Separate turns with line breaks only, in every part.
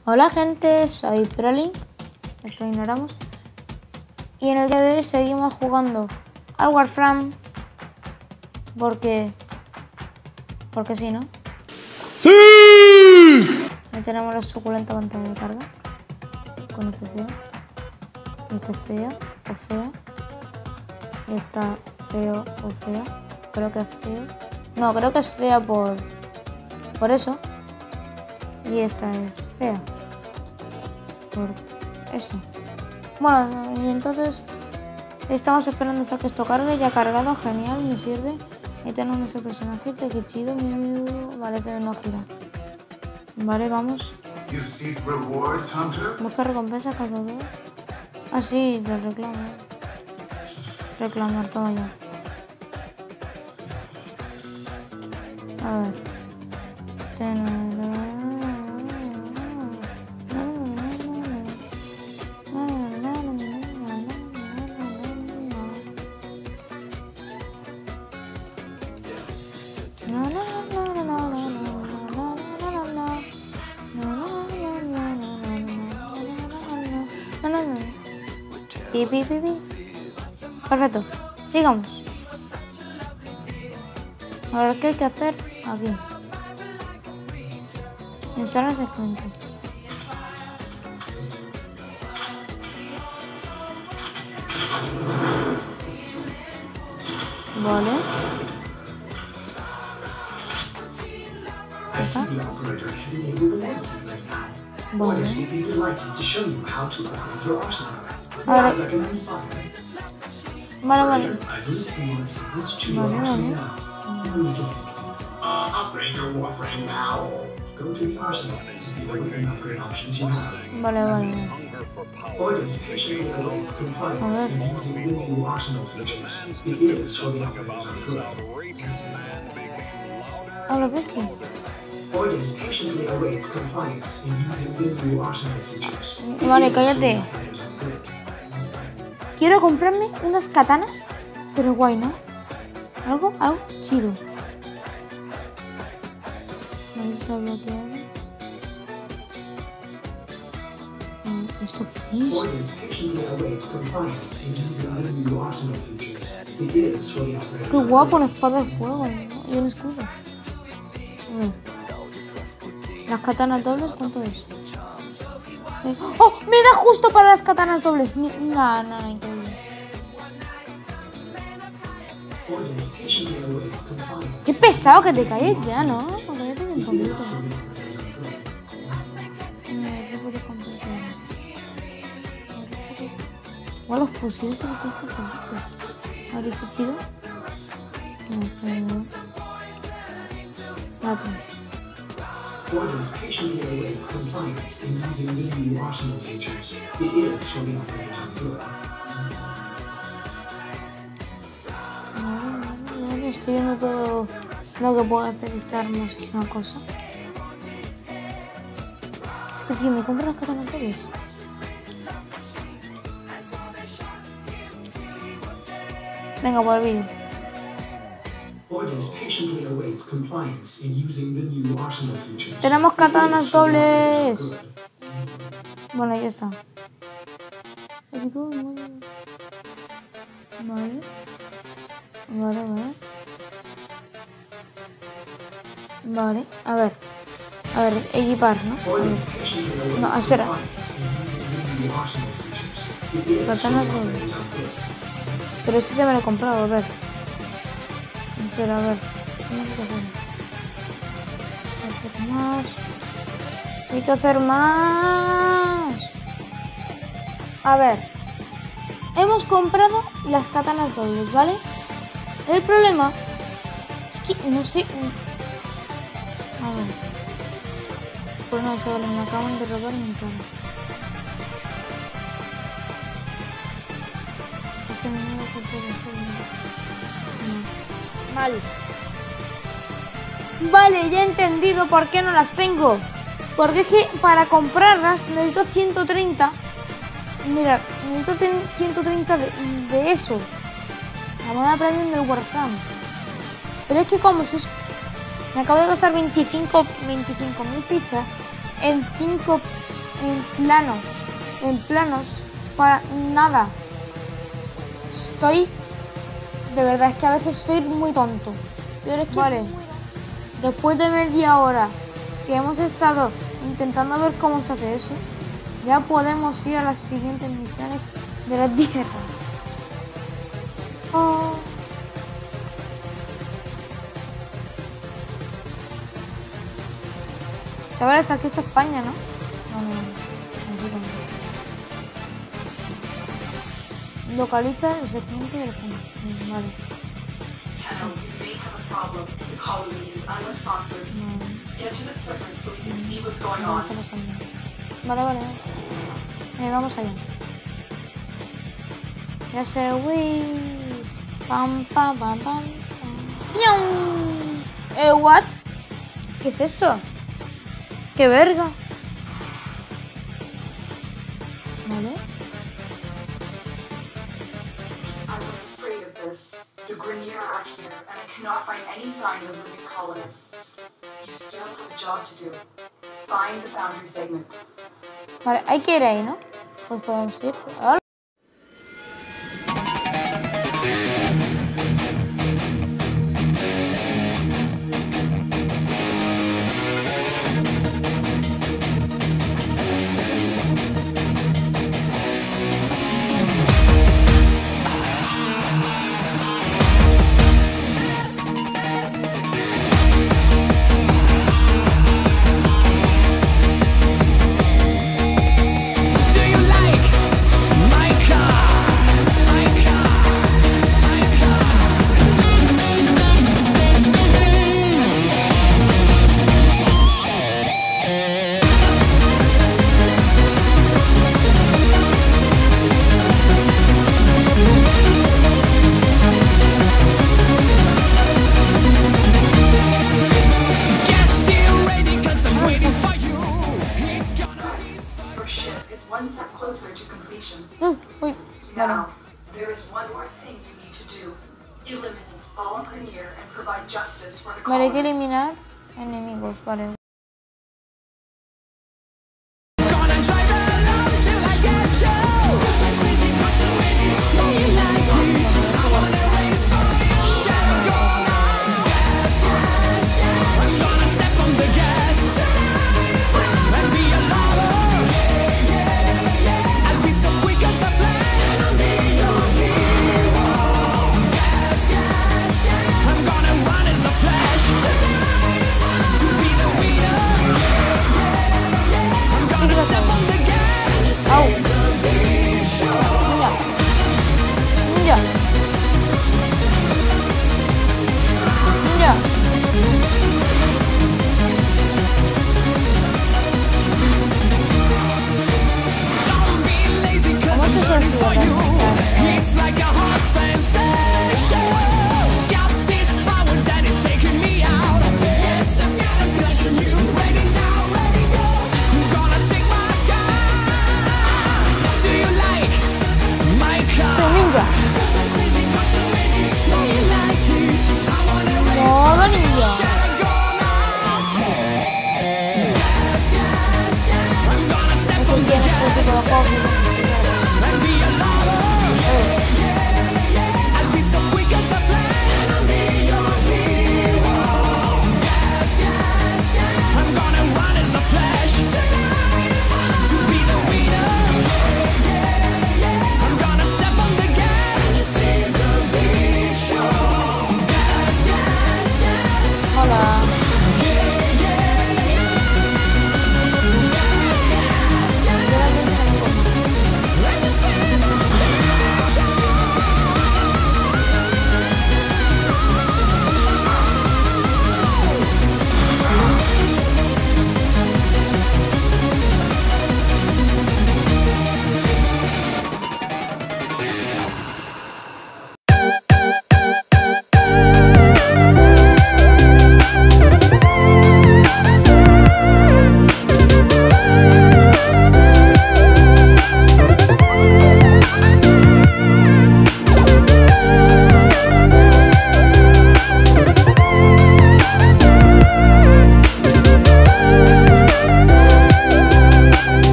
Hola gente, soy Prolink, esto ignoramos. Y en el día de hoy seguimos jugando al Warframe porque sí, ¿no?
¡Sí!
Ahí tenemos la suculenta pantalla de carga con este feo. Este feo o fea. Está feo o fea. Creo que es feo. No, creo que es fea por eso. Y esta es fea por eso. Bueno, y entonces estamos esperando hasta que esto cargue. Ya ha cargado, genial, me sirve. Ahí tenemos nuestro personajito, qué chido. Vale, este no gira. Vale, vamos. Busca recompensa cazador. Ah, sí, lo reclamo. Reclamar, toma ya. A ver. Perfecto, sigamos. Ahora, ¿qué hay que hacer aquí? Instalar segmento. Vale. ¿Está? Vale. Ahora. Vale. Vale. A la bestia. Vale, cállate. Quiero comprarme unas katanas, pero guay, ¿no? Algo chido. Ahí está bloqueado. ¿Esto qué es? Qué guapo, una espada de fuego, ¿no? Y un escudo. A ver. Las katanas dobles, ¿cuánto es? ¡Oh! ¡Me da justo para las katanas dobles! No, increíble. Qué pesado que te calles ya, ¿no? Cállate un poquito. Igual los fusiles se me cuesta poquito. A ver, ¿está chido? No, está bien.
Orders patiently awaits compliance in using the new arsenal features. It is for the operators of good.
Vale, estoy viendo todo lo que puedo hacer esta hermosísima cosa. Es que, tío, me compro las katanas dobles. Venga, por el vídeo. Tenemos katanas dobles. Bueno, ya está. Vale, a ver, equipar, ¿no? No, espera. Katanas dobles. Pero este ya me lo he comprado, a ver. Espera, a ver. Hay que hacer más. A ver. Hemos comprado las katanas dobles, ¿vale? El problema es que no sé. A ver. Pues no, chavales, me acaban de robar mi cara. Vale, ya he entendido por qué no las tengo. Porque es que para comprarlas necesito 130. Mirad, necesito 130 de eso. La moneda premium del Warframe. Pero es que como me acabo de gastar 25.000 fichas en planos, para nada. De verdad, es que a veces soy muy tonto. Pero es que vale, después de media hora que hemos estado intentando ver cómo se hace eso, ya podemos ir a las siguientes misiones de la Tierra. Oh. Chavales, aquí está España, ¿no? No. Localiza el segmento del fondo. Vale. Vale. Vamos allá. Ya sé, uy. Pam. What? ¿Qué es eso? ¡Qué verga! Vale.
The Grineer are here, and I cannot find any signs of living colonists. You still have a job to do. Find the boundary segment.
Vale, hay que ir ahí, ¿no? Pues podemos ir. Ahora. Uy, vale.
Now, there is one more thing you need to do. Eliminate all Grineer and provide justice for the
Vale, hay que
colonists.
eliminar enemigos, vale.
To be the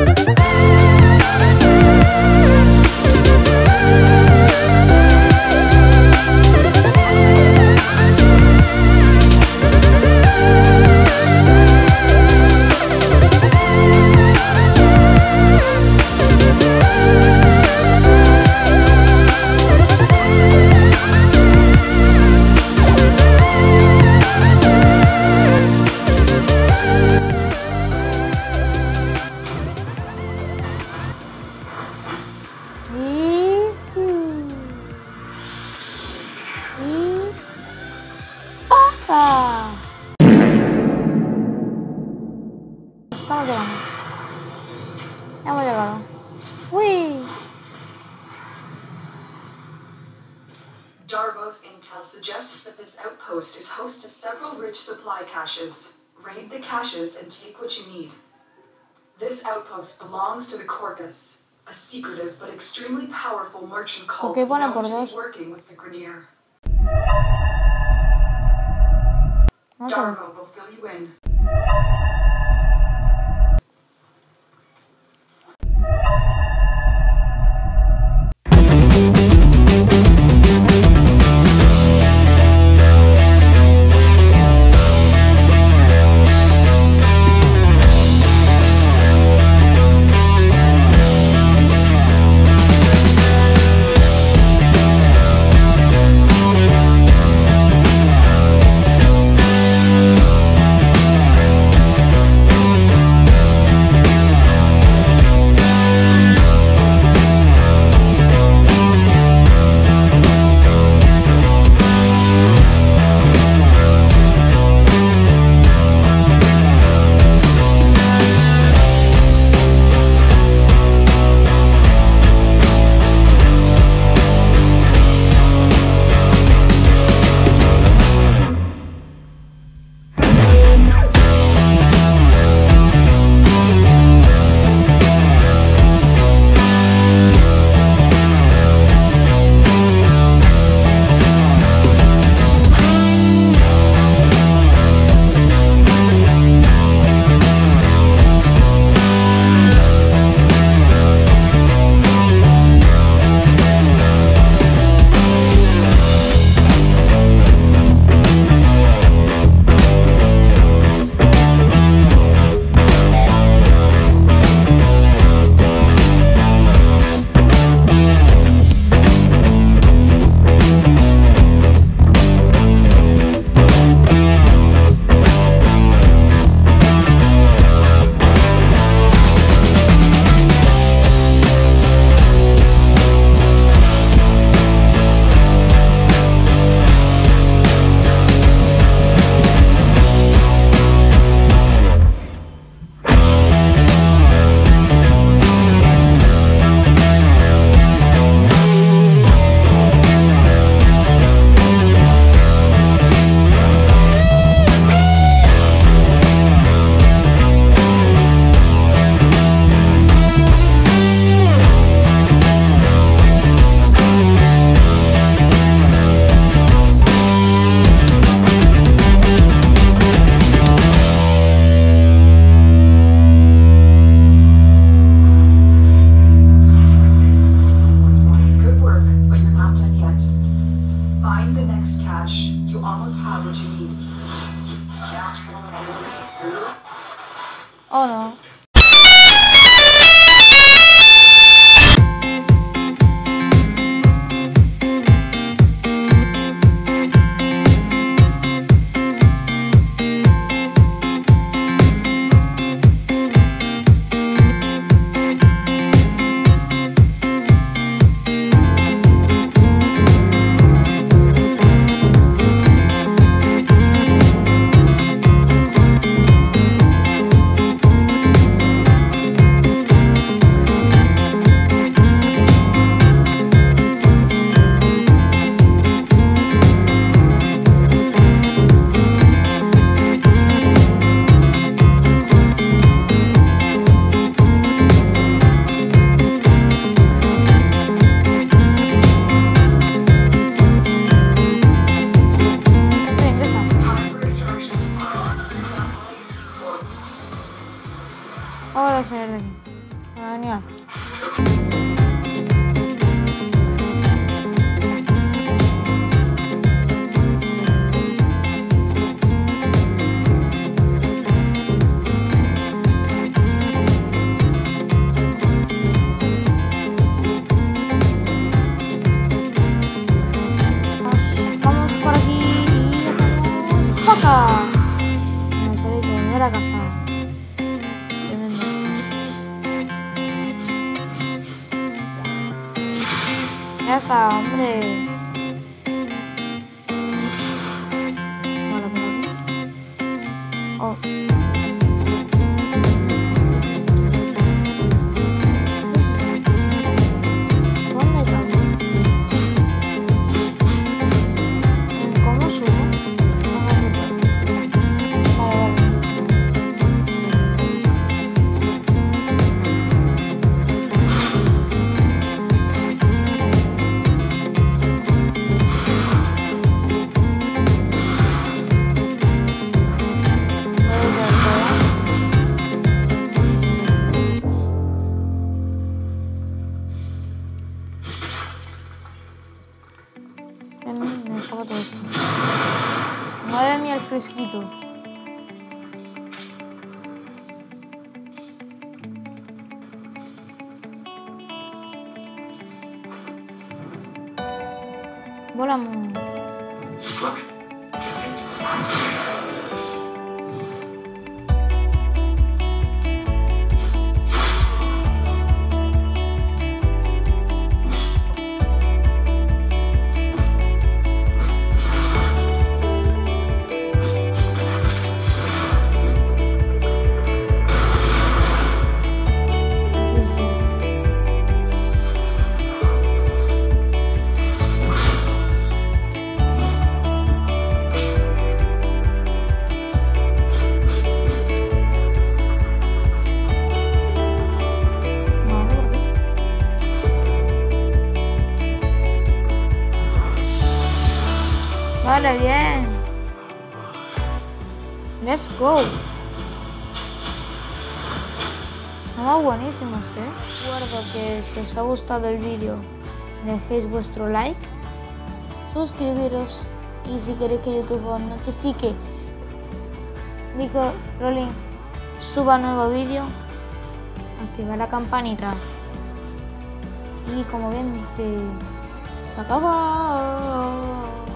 Estamos llegando. Hemos llegado. ¡Uy!
Darvo's intel suggests that this outpost is host to several rich supply caches. Raid the caches and take what you need. This outpost belongs to the Corpus, a secretive but extremely powerful merchant cult
¿Por qué pone
known
por
to
dos?
be working with the Grenier.
Vamos a ver.
Darvo will fill you in.
Oh no. Ahora salir de aquí. Genial. Vamos por aquí y hacemos ¡faca! Me sale que volver a casa. Tremendo. Ya está, hombre. Vale, por aquí. Oh. ¿Dónde cabe? ¿Cómo subo? Vale. Me dejaba todo esto. Madre mía, el fresquito. Volamos. Vale, bien. Let's go. Estamos buenísimos, Recuerdo que si os ha gustado el vídeo, dejéis vuestro like, suscribiros y si queréis que YouTube os notifique Nico Rolling suba nuevo vídeo, activar la campanita y como ven, se acaba.